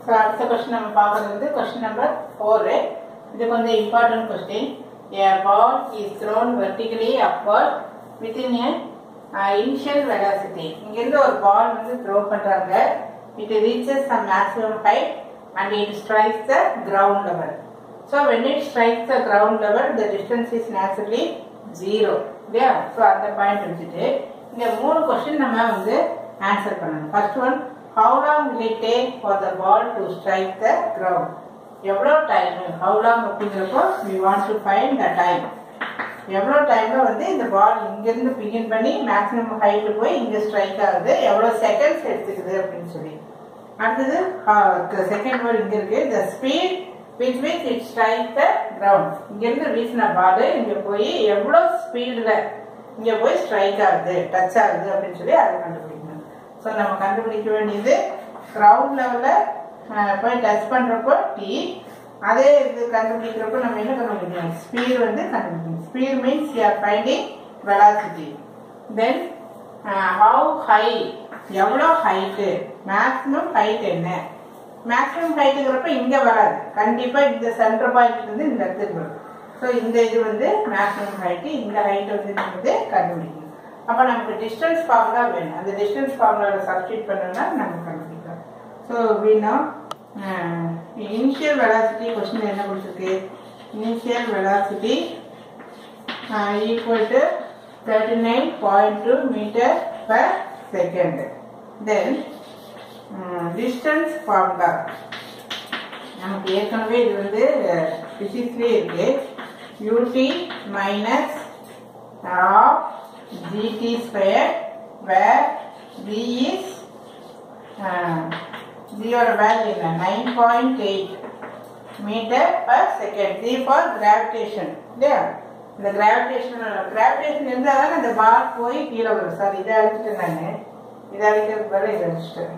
So அடுத்த question நம்ம பார்க்கிறது வந்து question number 4. இது கொஞ்சம் important question. A ball is thrown vertically upward within a initial velocity. இங்க இருந்து ஒரு ball வந்து throw பண்றாங்க. It reaches some maximum height and it strikes the ground level. So when it strikes the ground level, the distance is naturally 0. Yeah. So அந்த point வச்சுட்டு இங்க மூணு question நம்ம வந்து ஆன்சர் பண்ணணும். First one, how long will it take for the ball to strike the ground? எவ்வளோ time? How long அப்படிங்கிறப்போ we want to find the time. எவ்வளோ டைம்ல வந்து இந்த பால் இங்கிருந்து பிகின் பண்ணி மேக்ஸிமம் ஹைட்டு போய் இங்கே ஸ்ட்ரைக் ஆகுது, எவ்வளோ செகண்ட்ஸ் எடுத்துக்குது அப்படின்னு சொல்லி. அடுத்தது செகண்ட் வேர்ட் இங்கே இருக்கு, the speed with which it strikes the ground. இங்கிருந்து வீசின பால் இங்கே போய் எவ்வளோ ஸ்பீடில் இங்கே போய் ஸ்ட்ரைக் ஆகுது, டச் ஆகுது அப்படின்னு சொல்லி அதை கண்டுபிடிக்கணும். ஸோ நம்ம கண்டுபிடிக்க வேண்டியது கிரவுண்ட் லெவலில் போய் டச் பண்ணுறப்போ டி, அதே இது கண்டுபிடிக்கிறப்போ நம்ம என்ன கண்டுபிடிக்கணும்? ஸ்பீடு வந்து கண்டுபிடிக்கணும். Speed means you are finding velocity. Then how high, எவ்வளோ ஹைட்டு, மேக்ஸிமம் ஹைட் என்ன? மேக்ஸிமம் ஹைட்டுங்கிறப்ப இங்கே வராது, கண்டிப்பாக இந்த சென்டர் பாயிண்ட் இருந்து இந்த இடத்துக்கு வரும். ஸோ இந்த இது வந்து மேக்ஸிமம் ஹைட்டு, இந்த ஹைட் வந்து வந்து கண்டுபிடிக்கணும். அப்போ நமக்கு டிஸ்டன்ஸ் ஃபார்முலா வேணும், அந்த டிஸ்டன்ஸ் ஃபார்முலாவில் சப்ஸ்டிட் பண்ணோம்னா நம்ம கண்டுபிடிக்கலாம். ஸோ வீணா இனிஷியல் வெலாசிட்டி கொஸ்டின் என்ன கொடுத்துருக்கு? Initial velocity equal to 39.2 metre per second. Then distance formula நமக்கு ஏற்கனவே இது வந்து பிசிக்ஸ்லேயே இருக்கு. U t minus half g t square where g is ஜியோட வேல்யூ என்ன? 9.8 metre per second. G for gravitation இல்லையா? இந்த கிராவிடேஷன் இருந்தால் தானே இந்த பால் போய் கீழே வரும். சார் இதை அழிச்சிட்டேன், நான் இதை அழிக்கிறதுக்கு பதில் இதை அழிச்சிட்டேன்.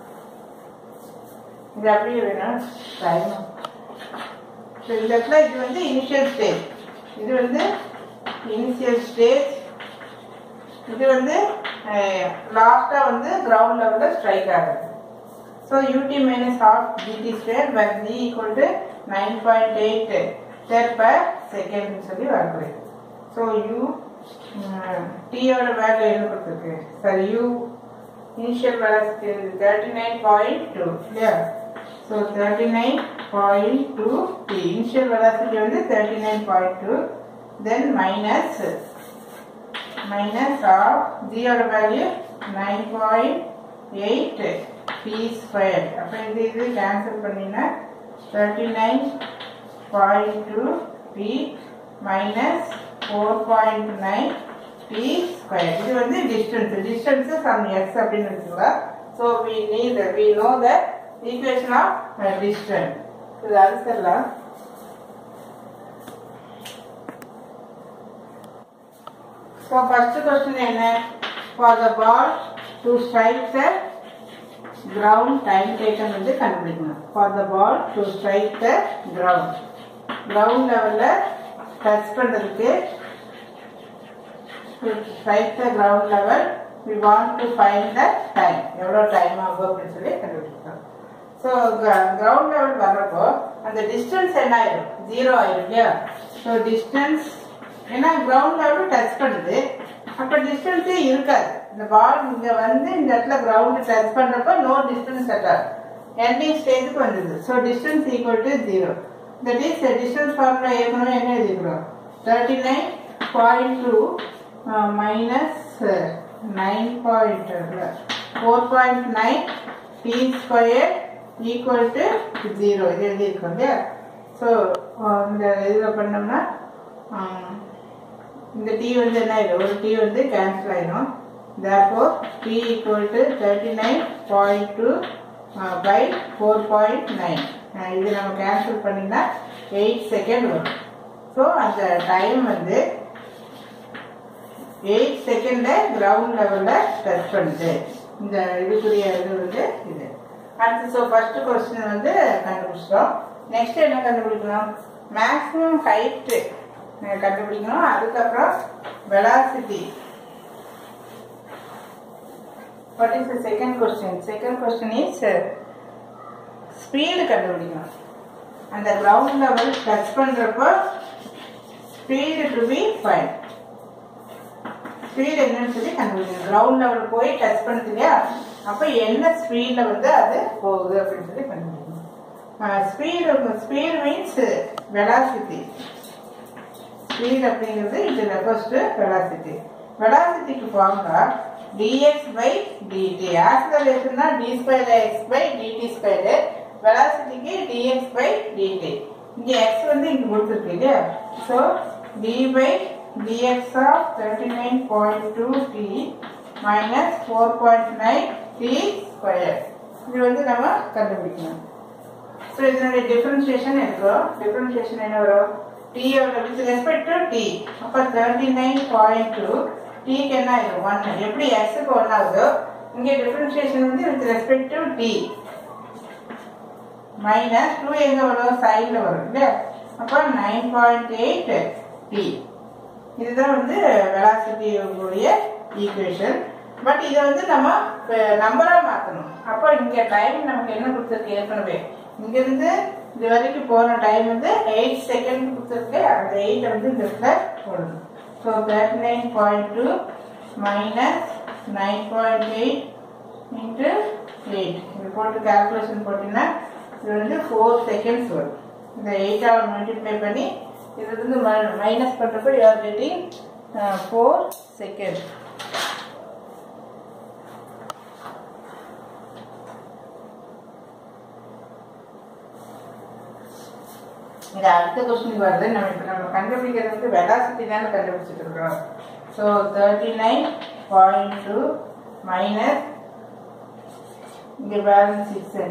இது அப்படியே வேணும் டைம். ஸோ இந்த இடத்துல இது வந்து இனிஷியல் ஸ்டேஜ், இது வந்து இனிஷியல் ஸ்டேஜ், இது வந்து லாஸ்ட்டாக வந்து கிரவுண்ட் லெவலில் ஸ்ட்ரைக் ஆகுது. So u t minus half g t square by g equal to 9.8 metre per செகண்ட்னு சொல்லி வரப்படுது. ஸோ யூ டியோட வேல்யூ என்ன கொடுத்துருக்கு? சார் யூ இனிஷியல் வெலாசிட்டி 39.2 இல்லையா? ஸோ 39.2 டி இனிஷியல் வெலாசிட்டி வந்து 39.2. தென் மைனஸ் ஆஃப் ஜியோட வேல்யூ 9.8 டி ஸ்கொயர். அப்போ இது கேன்சல் பண்ணினா 39.2 டி மைனஸ் 4.9 டி ஸ்கொயர். இது வந்து டிஸ்டன்ஸ் சம் எக்ஸ் அப்படின்னு வச்சுக்கலாம். So we know the equation of distance. இது அடிச்சிடலாம். ஸோ ஃபர்ஸ்ட் கொஸ்டின் என்ன? for the ball to strike the ground time taken வந்து கண்டுபிடிக்கணும். for the ball to strike the ground லெவலில் டச் பண்ணுறதுக்கு to strike the ground level we want to find the time. எவ்வளோ time ஆகும் அப்படின்னு சொல்லி கண்டுபிடிக்கலாம். ஸோ கிரவுண்ட் லெவல் வர்றப்போ அந்த டிஸ்டன்ஸ் என்ன ஆயிடும்? 0 ஆயிடும் இல்லையா? ஸோ டிஸ்டன்ஸ் ஏன்னா கிரவுண்ட் லெவல் டச் பண்ணுது, அப்போ டிஸ்டன்ஸே இருக்காது. இந்த பால் இங்கே வந்து இந்த இடத்துல கிரவுண்டு டச் பண்ணுறப்போ நோ டிஸ்டன்ஸ் அட்டார் எண்டிங் ஸ்டேஜுக்கு வந்தது. So distance equal to 0. That is distance formula ஏற்கனவே என்ன எழுதிக்கிறோம்? 39.2 minus 4.9 t square equal to 0 இது எழுதியிருக்கோம் இல்லையா? ஸோ இந்த இதில் பண்ணோம்னா இந்த டி வந்து என்ன ஆயிடும்? ஒரு டி வந்து கேன்சல் ஆயிடும். therefore t equal to 39.2 by 4.9. இது நம்ம கேன்சல் பண்ணினா 8 செகண்ட் வரும். ஸோ அந்த டைம் வந்து 8 செகண்ட்ல கிரவுண்ட் லெவலில் டச் பண்ணுது. இந்த இதுக்குரிய இது வந்து இது. அடுத்து ஸோ ஃபர்ஸ்ட் கொஸ்டின் வந்து கண்டுபிடிச்சிட்டோம். நெக்ஸ்ட் என்ன கண்டுபிடிக்கணும்? மேக்ஸிமம் ஹைட்டு கண்டுபிடிக்கணும். அதுக்கப்புறம் velocity. What is the second question? Second question is speed கண்டுபிடிக்கணும். அந்த கிரவுண்ட் லெவல் டச் பண்றப்போ speed to be find. Speed என்னன்னு சொல்லி கண்டுபிடிக்கணும். கிரவுண்ட் லெவல் போய் டச் பண்ணுது இல்லையா, அப்ப என்ன ஸ்பீட்ல வந்து அது போகுது அப்படின்னு சொல்லி கண்டுபிடிக்கணும். Speed means velocity. ஸ்பீட் அப்படிங்கிறது இது ரெஃபர்ஸ் டு வெலாசிட்டி. வெலாசிட்டிக்கு ஃபார்முலா dx by dt. ஆக்ஸலரேஷன்னா d square x by dt square. வெலாசிட்டிக்கு dx by dt. இங்க x வந்து இங்க கொடுத்துருக்கு இல்லையா, so d by dx of 39.2 t minus 4.9 t square. இது வந்து நம்ம கண்டுபிடிக்கணும். ஸோ இதனுடைய டிஃபரன்ஷியேஷன் எடுக்கிறோம். டிஃபரன்ஷியேஷன் என்ன வரும், t with respect to t. அப்போ 39.2 t என்ன ஆயிடும் 1. எப்படி x க்கு 1 ஆகுதோ இங்கே டிஃபரன்ஷியேஷன் வந்து with respect to t minus 2 எங்க வரும், சைட்ல வரும் இல்லையா. அப்போ 9.8 t. இதுதான் வந்து வெலாசிட்டி உடைய ஈக்குவேஷன். பட் இதை வந்து நம்ம நம்பரா மாற்றணும். அப்போ இங்க டைம் நமக்கு என்ன கொடுத்துருக்கு, ஏற்கனவே இங்கிருந்து இது வரைக்கும் போன டைம் வந்து 8 செகண்ட் கொடுத்துருக்கு. அந்த 8 வந்து இந்த இடத்துல போடணும். ஸோ 39.2 மைனஸ் 9.8 இன்ட்டு 8 இது போட்டு கால்குலேஷன் போட்டீங்கன்னா இது வந்து 4 செகண்ட்ஸ் வரும். இந்த 8ஆல் மல்டிப்ளை பண்ணி இது வந்து மைனஸ் பண்ணுறப்போ யூ ஆர் கெட்டிங் 4 செகண்ட். இது அடுத்த கொஸ்டின் வருது. நம்ம கண்டுபிடிக்கிறது வந்து வெலாசிட்டி தானே கண்டுபிடிச்சிட்டு இருக்கிறோம். ஸோ 39.2 மைனஸ் இங்கே பேலன்ஸ் 6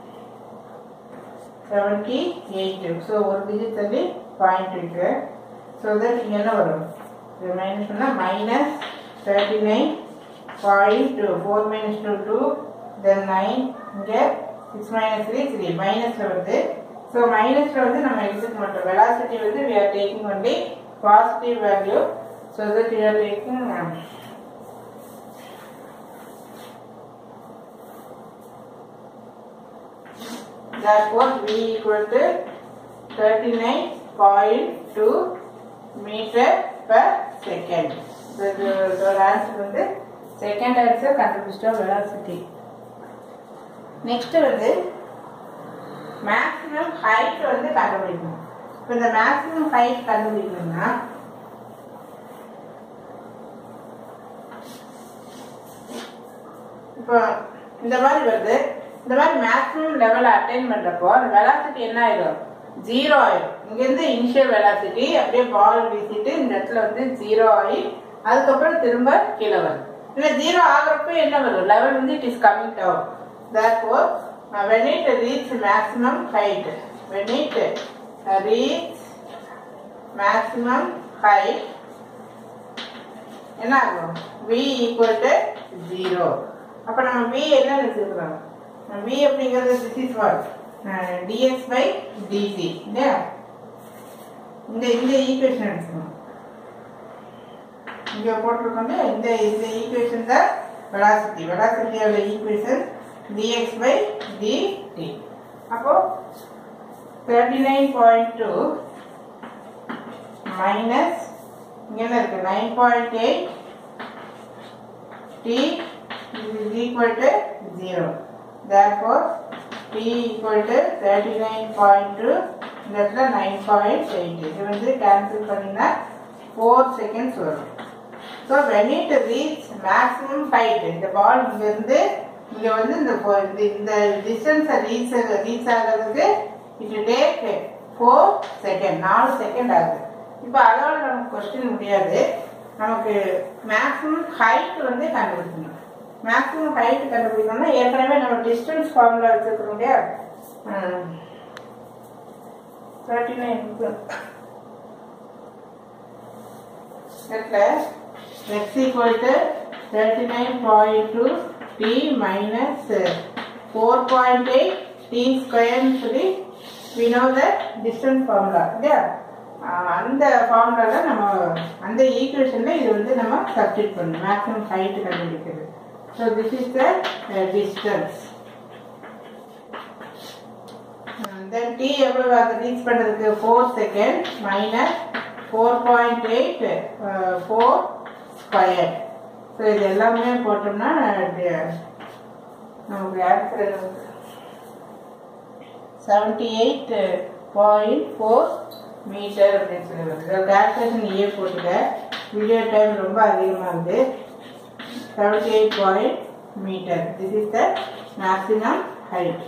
78. ஸோ ஒரு டிஜிட் தள்ளி பாயிண்ட் இருக்கு. ஸோ தட் இங்கே என்ன வரும், இது மைனஸ் பண்ணால் மைனஸ் 39.2 4 minus 2 2 then 9 இங்கே 6 minus 3 3 மைனஸில் வருது. ஸோ மைனஸில் வந்து நம்ம எடுத்துக்க மாட்டோம். வெலாசிட்டி வந்து we are taking only positive value. So that we are taking therefore v equal to 39.2 meter per second. So the answer வந்து second answer கண்டுபிடிச்சிட்டோம் velocity. Next வந்து maximum height வந்து கண்டுபிடிக்கணும். இப்போ இந்த maximum height கண்டுபிடிக்கணும்னா இப்போ இந்த மாதிரி வருது. இந்த மாதிரி மேக்ஸிமம் லெவல் அட்டைன் பண்றப்போ அந்த வெலாசிட்டி என்ன ஆயிடும், 0 ஆயிடும். இங்கிருந்து இனிஷியல் வெலாசிட்டி அப்படியே பால் வீசிட்டு இந்த இடத்துல வந்து 0 ஆகி அதுக்கப்புறம் திரும்ப கீழே வரும். இல்லை 0 ஆகிறப்ப என்ன வரும், லெவல் வந்து it is coming down. therefore when it reach maximum height, when it reach maximum height என்ன ஆகும், v equal to 0. அப்ப நம்ம v என்ன எடுத்துக்கிறோம், v அப்படிங்கிறது this is what dx by dt இல்லையா. இந்த ஈக்குவேஷன் எடுத்துக்கணும். இங்க போட்டிருக்கோம் இந்த ஈக்குவேஷன் தான் வெலாசிட்டியோட ஈக்குவேஷன் dx by dt. அப்போ 39.2 மைனஸ் இங்க என்ன இருக்கு 9.8 t is equal to 0. therefore t equal to 39.2 இந்த இடத்துல 9.8. இது வந்து கேன்சல் பண்ணினா 4 செகண்ட்ஸ் வரும். So when it reach maximum height, இந்த பால் இங்கிருந்து இங்க வந்து இந்த டிஸ்டன்ஸ் ரீச் ஆகிறதுக்கு it take 4 செகண்ட் 4 செகண்ட் ஆகுது. இப்போ அதோட நமக்கு கொஸ்டின் முடியாது. நமக்கு மேக்ஸிமம் ஹைட் வந்து கண்டுபிடிக்கணும். மேக்ஸிமம் ஹைட் கண்டுபிடிக்கணும்னா ஏற்கனவே நம்ம டிஸ்டன்ஸ் ஃபார்முலா வச்சிருக்கோம் இல்லையா, 39 x equal to 39.2 t minus 4.8 t square சொல்லி we know the distance formula இல்லையா. அந்த ஃபார்முலால நம்ம அந்த ஈக்குவேஷன்ல இது வந்து நம்ம சப்ஸ்டிட் பண்ணணும் மேக்ஸிமம் ஹைட் கண்டுபிடிக்கிறது. So this is the distance. then t எவ்வளவு அது ரீச் பண்றதுக்கு 4 செகண்ட் மைனஸ் 4.8 4 ஸ்கொயர். ஸோ இது எல்லாமே போட்டோம்னா நமக்கு ஆன்சர் 78.4 மீட்டர் அப்படின்னு சொல்லி வருது. கால்குலேஷன் ஏ போட்டுக்க. வீடியோ டைம் ரொம்ப அதிகமாக இருந்து 78 metre. This is the maximum height.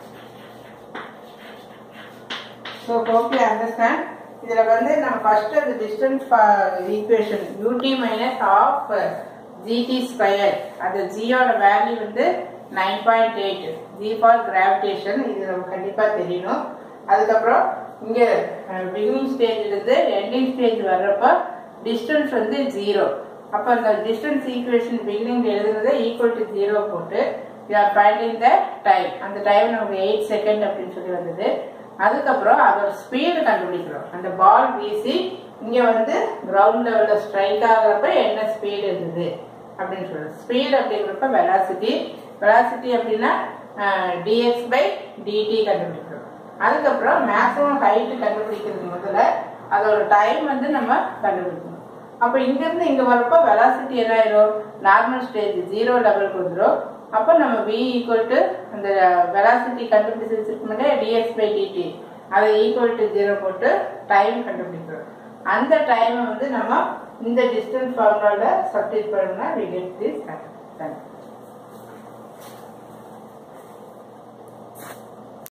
So hope you understand. இதில் வந்து நம்ம ஃபர்ஸ்ட் அந்த distance equation ut minus half g t square, அந்த ஜியோட வேல்யூ வந்து 9.8, ஜி ஃபார் கிராவிடேஷன். இது நம்ம கண்டிப்பாக தெரியணும். அதுக்கப்புறம் இங்கே பிகினிங் ஸ்டேஜ்லேருந்து எண்டிங் ஸ்டேஜ் வர்றப்ப டிஸ்டன்ஸ் வந்து 0. அப்போ அந்த டிஸ்டன்ஸ் ஈக்குவேஷன் பிகினிங் எழுதுறதை ஈக்குவல் டு 0 போட்டு you are finding the time. அந்த டைம் நமக்கு 8 செகண்ட் அப்படின்னு சொல்லி வந்தது. அதுக்கப்புறம் அதோட ஸ்பீடு கண்டுபிடிக்கிறோம். அந்த பால் வீசி இங்கே வந்து கிரவுண்ட் லெவலில் ஸ்ட்ரைக் ஆகிறப்ப என்ன ஸ்பீடு இருந்தது அப்படின்னு சொல்லுவோம். ஸ்பீடு அப்படிங்கிறப்ப வெலாசிட்டி. வெலாசிட்டி அப்படின்னா dx by dt கண்டுபிடிக்கிறோம். அதுக்கப்புறம் மேக்ஸிமம் ஹைட்டு கண்டுபிடிக்கிறது முதல்ல அதோட டைம் வந்து நம்ம கண்டுபிடிக்கணும். அப்போ இங்கேருந்து இங்கே வரப்போ வெலாசிட்டி என்ன ஆயிரும், நார்மல் ஸ்டேஜ் 0 லெவலுக்கு வந்துடும். அப்போ நம்ம v ஈக்குவல் டு அந்த வெலாசிட்டி கண்டுபிடிச்சிருக்கு முன்னாடி dx by dt அதை ஈக்குவல் டு 0 போட்டு டைம் கண்டுபிடிக்கிறோம். அந்த டைமை வந்து நம்ம இந்த டிஸ்டன்ஸ் ஃபார்முலாவில் சப்ஸ்டிட் பண்ணோம்னா we get this.